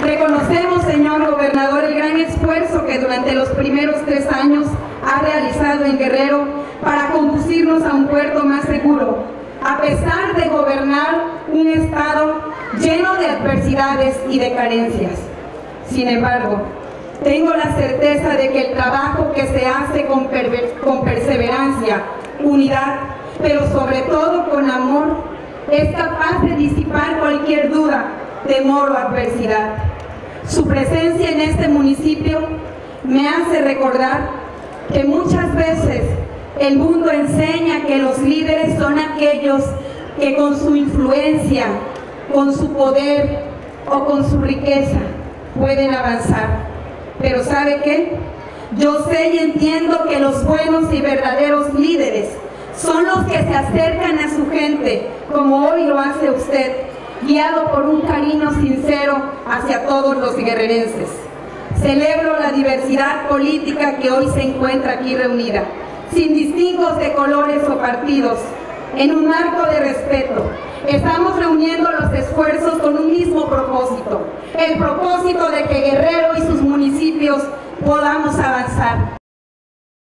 Reconocemos, señor gobernador, el gran esfuerzo que durante los primeros 3 años ha realizado en Guerrero para conducirnos a un puerto más seguro, a pesar de gobernar un estado lleno de adversidades y de carencias. Sin embargo, tengo la certeza de que el trabajo que se hace con perseverancia, unidad, pero sobre todo con amor, es capaz de disipar cualquier duda, temor o adversidad. Su presencia en este municipio me hace recordar que muchas veces el mundo enseña que los líderes son aquellos que con su influencia, con su poder o con su riqueza pueden avanzar. Pero ¿sabe qué? Yo sé y entiendo que los buenos y verdaderos líderes son los que se acercan a su gente, como hoy lo hace usted, guiado por un cariño sincero hacia todos los guerrerenses. Celebro la diversidad política que hoy se encuentra aquí reunida, sin distingos de colores o partidos, en un marco de respeto. Estamos reuniendo los esfuerzos con un mismo propósito, el propósito de que Guerrero y sus municipios podamos avanzar.